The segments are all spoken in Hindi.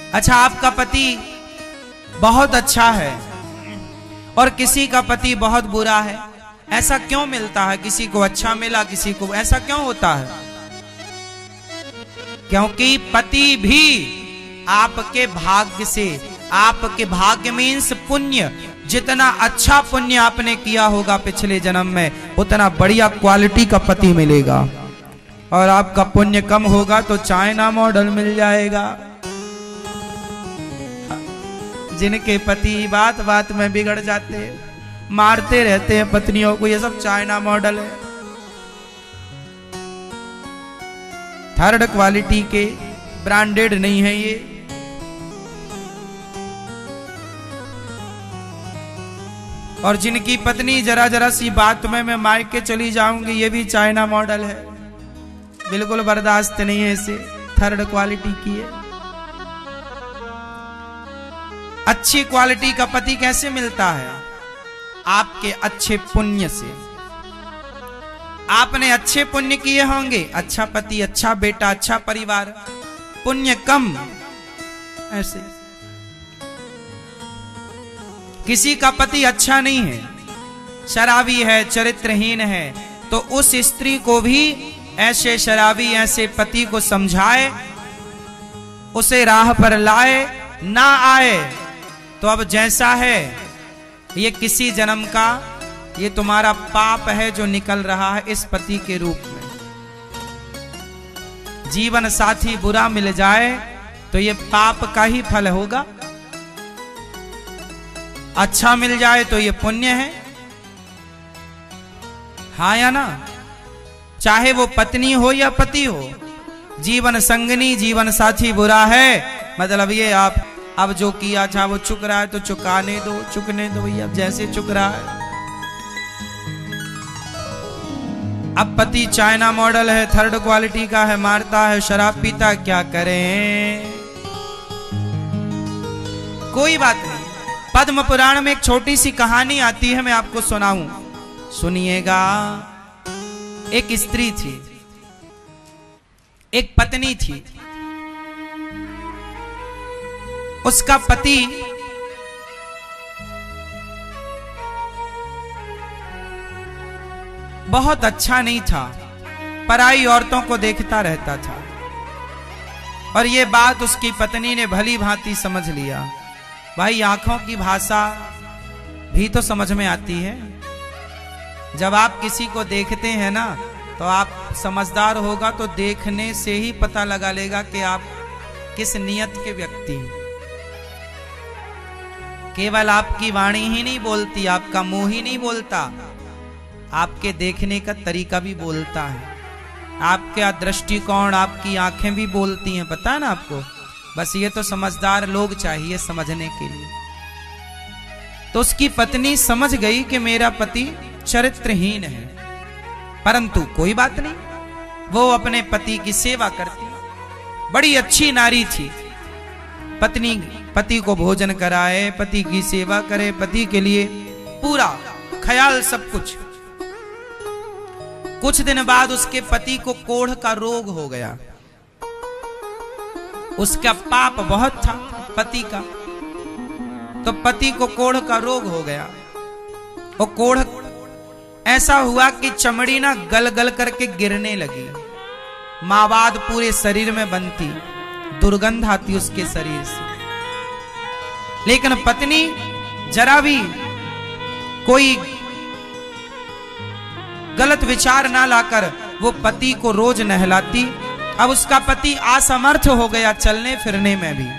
अच्छा, आपका पति बहुत अच्छा है और किसी का पति बहुत बुरा है, ऐसा क्यों मिलता है? किसी को अच्छा मिला, किसी को, ऐसा क्यों होता है? क्योंकि पति भी आपके भाग्य से, आपके भाग्य मीन्स पुण्य, जितना अच्छा पुण्य आपने किया होगा पिछले जन्म में, उतना बढ़िया क्वालिटी का पति मिलेगा। और आपका पुण्य कम होगा तो चाइना मॉडल मिल जाएगा। जिनके पति बात बात में बिगड़ जाते हैं, मारते रहते हैं पत्नियों को, ये सब चाइना मॉडल है। थर्ड क्वालिटी के, ब्रांडेड नहीं है ये। और जिनकी पत्नी जरा जरा सी बात में मैं मायके चली जाऊंगी, ये भी चाइना मॉडल है, बिल्कुल बर्दाश्त नहीं है इसे, थर्ड क्वालिटी की है। अच्छी क्वालिटी का पति कैसे मिलता है? आपके अच्छे पुण्य से। आपने अच्छे पुण्य किए होंगे, अच्छा पति, अच्छा बेटा, अच्छा परिवार। पुण्य कम, ऐसे। किसी का पति अच्छा नहीं है, शराबी है, चरित्रहीन है, तो उस स्त्री को भी ऐसे शराबी, ऐसे पति को समझाए, उसे राह पर लाए, ना आए तो अब जैसा है, ये किसी जन्म का, ये तुम्हारा पाप है जो निकल रहा है इस पति के रूप में। जीवन साथी बुरा मिल जाए तो ये पाप का ही फल होगा, अच्छा मिल जाए तो ये पुण्य है। हाँ या ना? चाहे वो पत्नी हो या पति हो, जीवन संगनी, जीवन साथी बुरा है, मतलब ये आप अब जो किया था वो चुक रहा है तो चुकाने दो, चुकने दो भैया, जैसे चुक रहा है। अब पति चाइना मॉडल है, थर्ड क्वालिटी का है, मारता है, शराब पीता, क्या करें? कोई बात नहीं। पद्म पुराण में एक छोटी सी कहानी आती है, मैं आपको सुनाऊं, सुनिएगा। एक स्त्री थी, एक पत्नी थी। उसका पति बहुत अच्छा नहीं था, पराई औरतों को देखता रहता था। और ये बात उसकी पत्नी ने भली भांति समझ लिया। भाई, आंखों की भाषा भी तो समझ में आती है। जब आप किसी को देखते हैं ना, तो आप समझदार होगा तो देखने से ही पता लगा लेगा कि आप किस नियत के व्यक्ति हैं। केवल आपकी वाणी ही नहीं बोलती, आपका मुंह ही नहीं बोलता, आपके देखने का तरीका भी बोलता है, आपका दृष्टिकोण, आपकी आंखें भी बोलती हैं, पता है ना आपको। बस ये तो समझदार लोग चाहिए समझने के लिए। तो उसकी पत्नी समझ गई कि मेरा पति चरित्रहीन है, परंतु कोई बात नहीं, वो अपने पति की सेवा करती, बड़ी अच्छी नारी थी। पत्नी पति को भोजन कराए, पति की सेवा करे, पति के लिए पूरा ख्याल, सब कुछ। कुछ दिन बाद उसके पति को कोढ़ का रोग हो गया। उसका पाप बहुत था पति का, तो पति को कोढ़ का रोग हो गया। और कोढ़ ऐसा हुआ कि चमड़ी ना गल गल करके गिरने लगी, मावाद पूरे शरीर में बनती, दुर्गंध आती उसके शरीर से। लेकिन पत्नी जरा भी कोई गलत विचार ना लाकर वो पति को रोज नहलाती। अब उसका पति असमर्थ हो गया चलने फिरने में भी,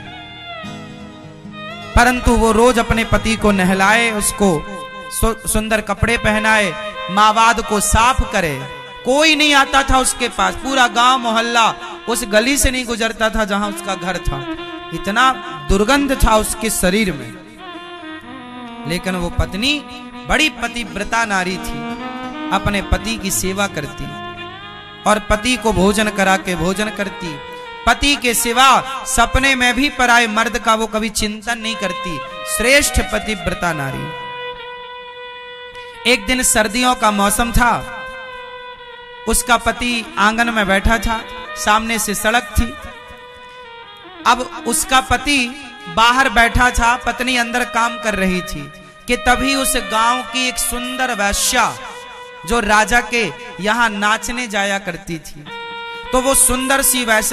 परंतु वो रोज अपने पति को नहलाए, उसको सुंदर कपड़े पहनाए, मावाद को साफ करे। कोई नहीं आता था उसके पास, पूरा गांव मोहल्ला उस गली से नहीं गुजरता था जहां उसका घर था, इतना दुर्गंध था उसके शरीर में। लेकिन वो पत्नी बड़ी पतिव्रता नारी थी, अपने पति की सेवा करती और पति को भोजन करा के भोजन करती। पति के सिवा सपने में भी पराये मर्द का वो कभी चिंतन नहीं करती। श्रेष्ठ पतिव्रता नारी। एक दिन सर्दियों का मौसम था, उसका पति आंगन में बैठा था, सामने से सड़क थी। अब उसका पति बाहर बैठा था, पत्नी अंदर काम कर रही थी कि तभी उस गांव की एक सुंदर वैश्या जो राजा के यहां नाचने जाया करती थी, तो वो सुंदर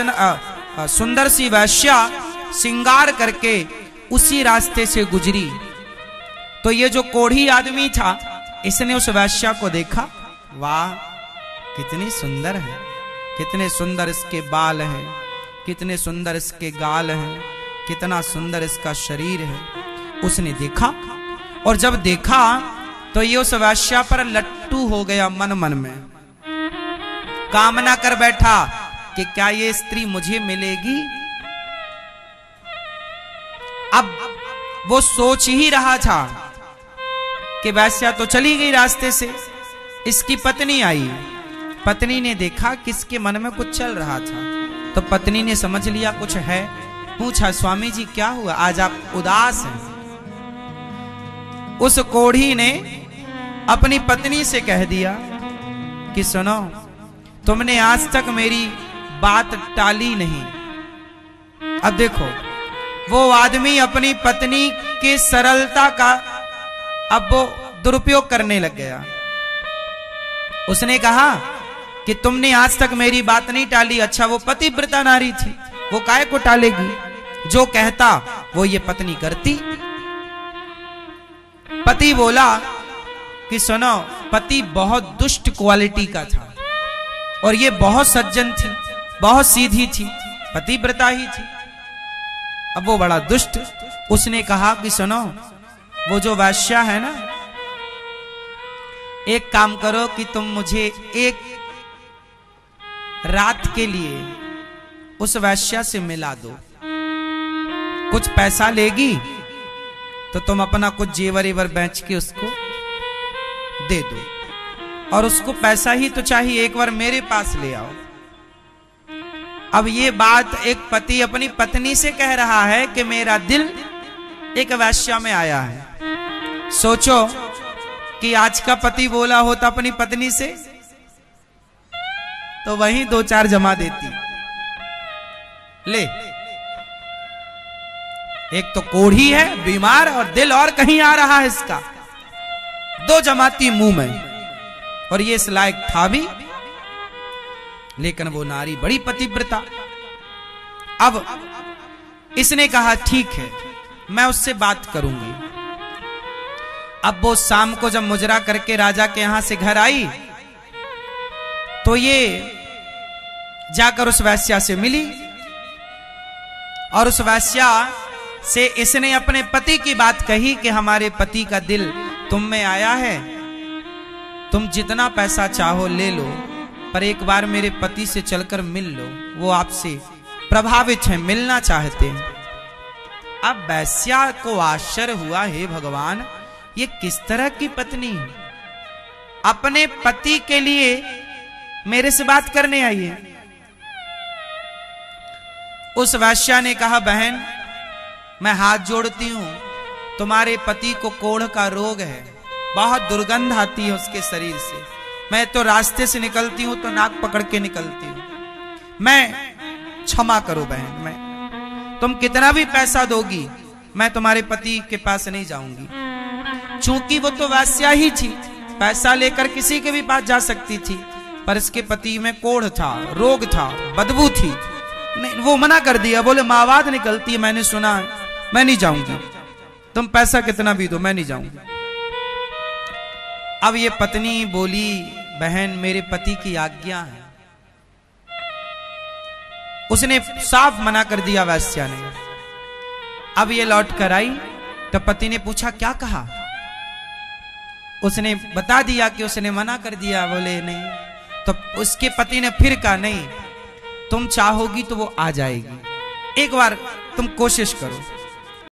सी वैश्या श्रृंगार करके उसी रास्ते से गुजरी। तो ये जो कोढ़ी आदमी था, इसने उस वैश्या को देखा, वाह कितनी सुंदर है, कितने सुंदर इसके बाल हैं, कितने सुंदर इसके गाल हैं, कितना सुंदर इसका शरीर है। उसने देखा, और जब देखा तो ये उस वैश्या पर लट्टू हो गया। मन मन में कामना कर बैठा कि क्या ये स्त्री मुझे मिलेगी। अब वो सोच ही रहा था कि वैश्या तो चली गई रास्ते से, इसकी पत्नी आई। पत्नी ने देखा कि इसके मन में कुछ चल रहा था, तो पत्नी ने समझ लिया कुछ है। पूछा, स्वामी जी क्या हुआ, आज आप उदास हैं। उस कोढ़ी ने अपनी पत्नी से कह दिया कि सुनो, तुमने आज तक मेरी बात टाली नहीं। अब देखो, वो आदमी अपनी पत्नी के सरलता का अब वो दुरुपयोग करने लग गया। उसने कहा कि तुमने आज तक मेरी बात नहीं टाली। अच्छा, वो पतिव्रता नारी थी, वो काहे को टालेगी, जो कहता वो ये पत्नी करती। पति बोला कि सुनो, पति बहुत दुष्ट क्वालिटी का था और ये बहुत सज्जन थी, बहुत सीधी थी, पतिव्रता ही थी। अब वो बड़ा दुष्ट। उसने कहा कि सुनो, वो जो वैश्या है ना, एक काम करो कि तुम मुझे एक रात के लिए उस वैश्या से मिला दो। कुछ पैसा लेगी तो तुम अपना कुछ जेवर एवर बेच के उसको दे दो, और उसको पैसा ही तो चाहिए, एक बार मेरे पास ले आओ। अब ये बात एक पति अपनी पत्नी से कह रहा है कि मेरा दिल एक वैश्या में आया है। सोचो कि आज का पति बोला होता अपनी पत्नी से तो वहीं 2-4 जमा देती। ले, एक तो कोढ़ी है, बीमार, और दिल और कहीं आ रहा है इसका, 2 जमाती मुंह में। और ये इस लायक था भी, लेकिन वो नारी बड़ी पतिव्रता। अब इसने कहा ठीक है, मैं उससे बात करूंगी। अब वो शाम को जब मुजरा करके राजा के यहां से घर आई तो ये जाकर उस वैश्या से मिली, और उस वैश्या से इसने अपने पति की बात कही कि हमारे पति का दिल तुम में आया है, तुम जितना पैसा चाहो ले लो, पर एक बार मेरे पति से चलकर मिल लो, वो आपसे प्रभावित हैं, मिलना चाहते हैं। अब वैश्या को आश्चर्य हुआ, हे भगवान, ये किस तरह की पत्नी है, अपने पति के लिए मेरे से बात करने आई है। उस वैश्या ने कहा, बहन मैं हाथ जोड़ती हूं, तुम्हारे पति को कोढ़ का रोग है, बहुत दुर्गंध आती है उसके शरीर से, मैं तो रास्ते से निकलती हूं तो नाक पकड़ के निकलती हूं, मैं क्षमा करो बहन, मैं तुम कितना भी पैसा दोगी मैं तुम्हारे पति के पास नहीं जाऊंगी। चूंकि वो तो वैश्या ही थी, पैसा लेकर किसी के भी पास जा सकती थी, पर इसके पति में कोढ़ था, रोग था, बदबू थी, नहीं, वो मना कर दिया, बोले मावाद निकलती है, मैंने सुना है, मैं नहीं जाऊंगी, तुम पैसा कितना भी दो मैं नहीं जाऊंगी। अब ये पत्नी बोली, बहन मेरे पति की आज्ञा है। उसने साफ मना कर दिया वैश्या ने। अब ये लौट कर आई तो पति ने पूछा क्या कहा, उसने बता दिया कि उसने मना कर दिया, बोले नहीं। तो उसके पति ने फिर कहा, नहीं तुम चाहोगी तो वो आ जाएगी, एक बार तुम कोशिश करो।